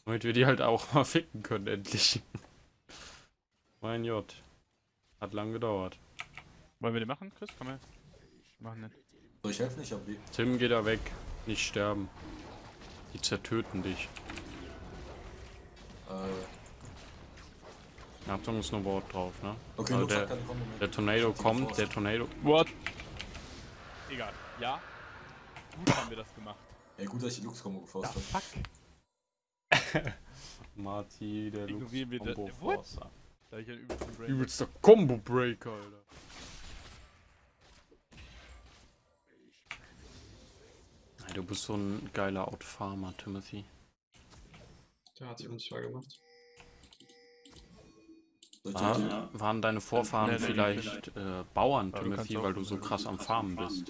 Damit wir die halt auch mal ficken können, endlich. Mein J. Hat lang gedauert. Wollen wir den machen, Chris? Komm her. Machen den. Soll ich helfen? Ich hab weh. Tim, geh da weg. Nicht sterben. Die zertöten dich. Achtung, Snowboard drauf, ne? Okay, also Luxor kann kommen. der Tornado kommt, der Tornado... What? Egal. Ja. Gut haben wir das gemacht. Ey, gut, dass ich die Lux-Kombo geforst hab. Fuck. Marty, der Ignorieren wir Combo das. What? Forcer. Da ich einen übelsten Brain. Übelster Combo Breaker, Alter. Hey, du bist so ein geiler Outfarmer, Timothy. Der hat sich unsichtbar gemacht. Waren deine Vorfahren Nee, vielleicht Bauern, Aber du Timothy, kannst weil auch- du so krass am Farmen bist?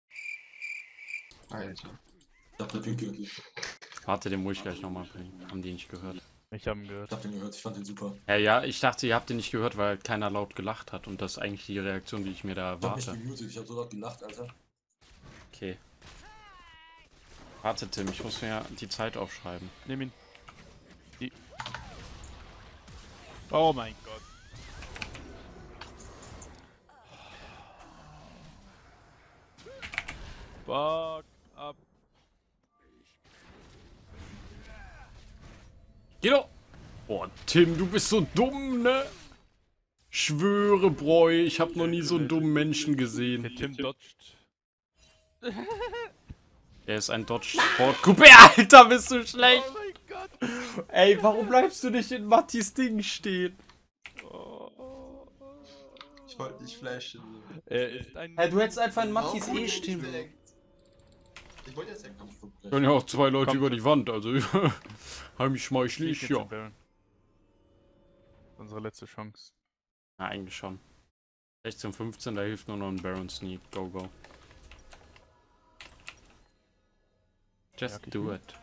Alter. Ich hab den Pinkel. Warte, den muss ich gleich nochmal bringen. Haben die nicht gehört? Ich hab ihn Ich gehört. hab den gehört, ich fand den super. Ja, ich dachte, ihr habt den nicht gehört, weil keiner laut gelacht hat. Und das ist eigentlich die Reaktion, die ich mir da Ich hab mich erwarte. gemutet, ich hab so laut gelacht, Alter. Okay. Warte, Tim, ich muss mir die Zeit aufschreiben. Nimm ihn. Die. Oh mein Gott. Fuck ab. Geh doch! Boah, Tim, du bist so dumm, ne? Schwöre, Bräu, ich hab noch nie so einen dummen Menschen gesehen. Der Tim dodgt. Er ist ein Dodge Sport Coupé. Alter, bist du schlecht! Oh mein Gott. Ey, warum bleibst du nicht in Mattis Ding stehen? Oh. Ich wollte nicht flashen. Er ist ein. Hey, du hättest einfach in Mattis Warum E bin ich stehen. direkt? Ich wollte jetzt den Kampf Können ja auch zwei Leute Kommt. über die Wand, also heimlich schmeichlich, Jetzt ja. den Baron. Unsere letzte Chance. Na, eigentlich schon. 16, 15, da hilft nur noch ein Baron Sneak. Go, go. Just Ja, do okay. it.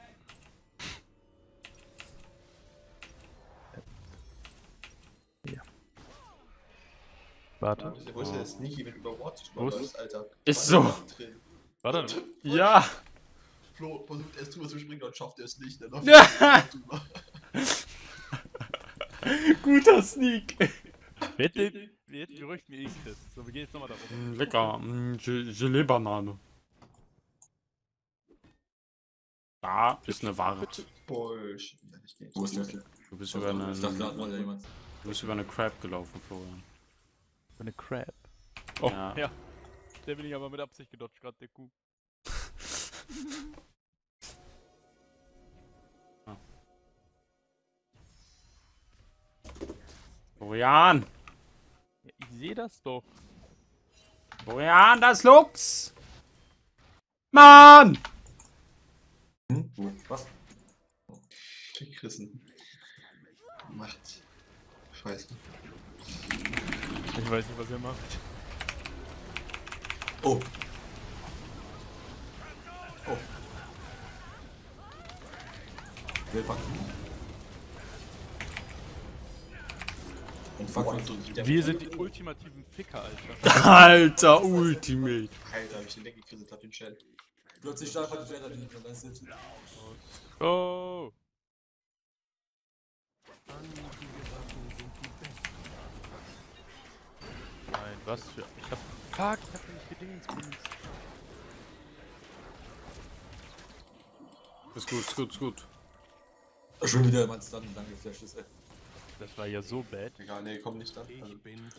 Warte. Wo ist der Sneaky, wenn du über Ward Wo ist- läufst, Alter? Ist so. Warte. Ja! Flo versucht erst drüber zu springen und schafft er es nicht. Dann läuft Ja. er drüber. Guter Sneak! Bitte. Jetzt beruhigt mich ich das. So, wir gehen jetzt nochmal da oben. Lecker. Gelee-Banane. Da ist eine Wart. Bullshit. Ja, ich geh Wo ist der? Du bist über eine, Ich dachte gerade mal jemand. du bist über eine Crab gelaufen, Florian. Eine Crab. Oh, Ja. ja. Der bin ich aber mit Absicht gedodged, gerade der Kuh. Florian! Ja, ich sehe das doch. Florian, das Lux! Mann! Hm? Wo? Was? gerissen. Macht. Scheiße. Ich weiß nicht, was er macht. Oh. Oh. Wer packt ihn? Und fuck mich. Wir sind die ultimativen Ficker, Alter. Alter, Ultimate. Alter, hab ich den weggekriegt, hab den Shell. Plötzlich stark hat die Jada die von deinem Sitz. Oh! Nein, was für. Ich hab. Fuck, ich hab nicht gedingst. Ist gut, ist gut, ist gut. Schon wieder mein Stun dann geflasht ist, ey. Das war ja so bad. Egal, nee, komm nicht dann. Also,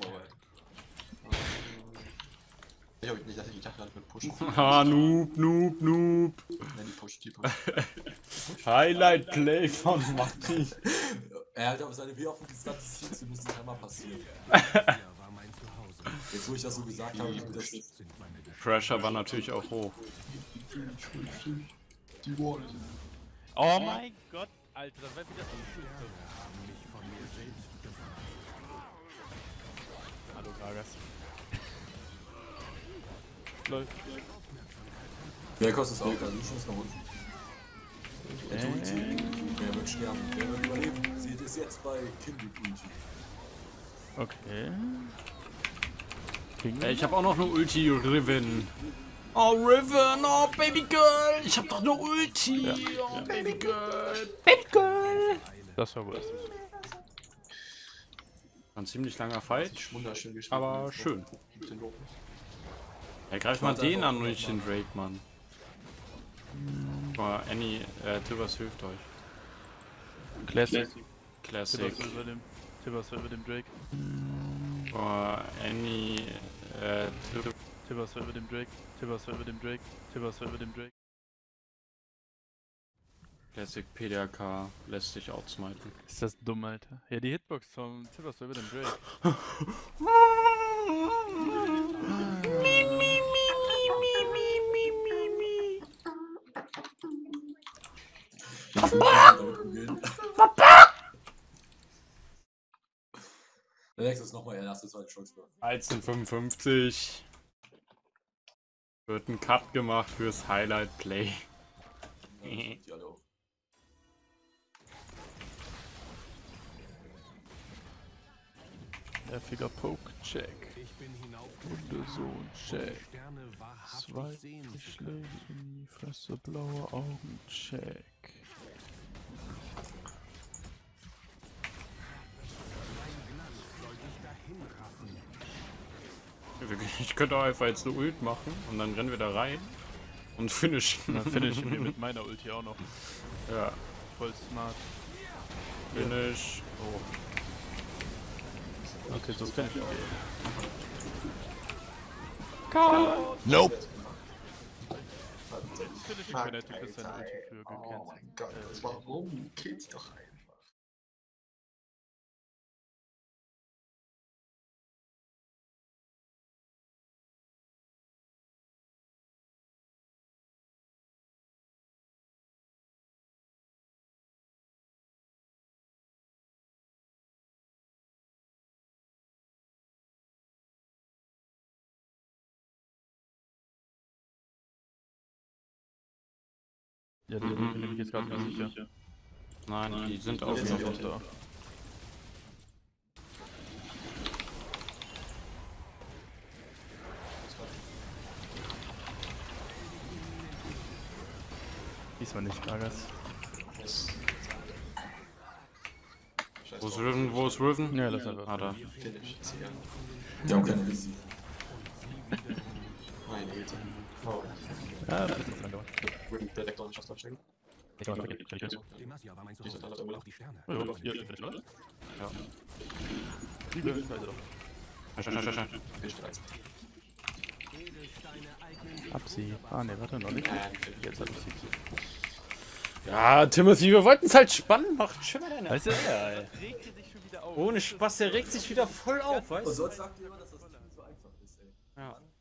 ich hab nicht, dass ich die Tag mit pushen. Ha, Noob, Noob, Noob. Nein, die pushen, die pushen. Highlight Play von Matti. Er hat aber seine W auf dem gesamten Ziel, sie müssen einmal passieren. Jetzt wo ich das so gesagt habe, ist mir das Pressure war natürlich auch hoch. Die Wall. Oh mein Gott, Alter, das war wieder so. Hallo, Gragas. Läuft. Wer kostet es auch, da Lucian ist nach unten. Der Ulti. Wer wird sterben? Wer wird überleben? Seht es jetzt bei Kindle Ulti. Okay. Ich habe auch noch eine Ulti, Riven. Oh, Riven, oh, Baby Girl. Ich hab doch eine Ulti. Oh, Baby Girl. Baby Girl. Das war worst. War ein ziemlich langer Fight, Wunderschön gespielt. aber schön. Den Lob nicht. Ja, greif mal den an und nicht den Drake, Mann. Boah, Annie, Tibbers hilft euch. Classic. Classic. Tibbers war über dem Drake. Boah, Annie, Tibbers war über dem Drake. Tibbers war über dem Drake. Tibbers war über dem Drake. Classic PDRK lässt sich outsmiten. Ist das dumm, Alter? Ja, die Hitbox vom Tibbers war über dem Drake. Der nächste ist nochmal erste, zweite Chance. 13:55. Wird ein Cut gemacht fürs Highlight Play. Die alle auf. Nerviger Poke-Check. Hundesohn, Check. 2 Schläge in die Fresse, blaue Augen, Check. Ich könnte auch einfach jetzt eine Ult machen und dann rennen wir da rein und finishen. Dann finishen wir mit meiner Ulti auch noch. Ja, Voll smart. finish. Oh. Okay, so finish. Nope. Finish Fuck, wenn der Typ ist seine Alter, Ulti für ey. gecancelt. Oh mein Gott, warum? Killt doch einfach. Ja, die bin ich jetzt gerade nicht sicher. Nein, die sind auch Die sind noch. auch da. Diesmal nicht, Vargas. Wo ist Riven? Wo ist Riven? Ja, lass einfach. Ah, da. Finish, ist egal. Die haben keine Liste. Meine Güte. Oh. Ja, das ist lang dauern. Der deckt doch nicht aufs Abstecken. Ich kann mal vergessen. Demacia war mein Wieso Zuhause. hat er Urlaub? Auch die Sterne. Ja, ja, finish, oder? Ja. Liebe, also doch. Finish 13. Absie. Ah, ne, warte, noch nicht. Jetzt hab ich sie. Ja, Timothy, wir wollten es halt spannend machen. Schön mal deine Weißt du, Eier, ey. regt sich schon wieder auf. Ohne Spaß, der regt sich wieder voll auf, weißt Und du? sonst sagt ihr immer, dass das Team so einfach ist, ey. Ja.